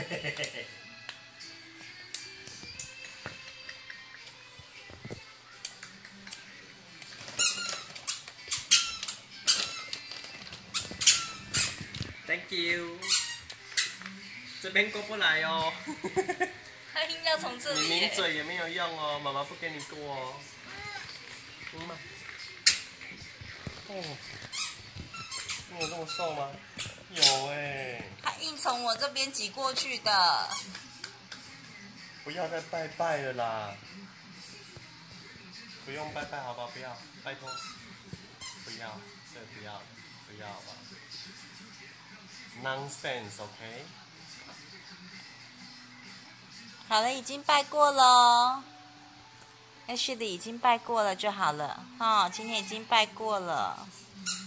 Thank you。这边过不来哦。 他硬要从这里。 你抿嘴也没有用哦，妈妈不给你过哦。嘛。哦。你有这么瘦吗？有哎。 他硬从我这边挤过去的。 不要再拜拜了啦！不用拜拜，好吧？不要，拜托。不要，这不要，不要吧。Nonsense，OK？ 好了，已经拜过喽。Ashley 已经拜过了就好了，今天已经拜过了。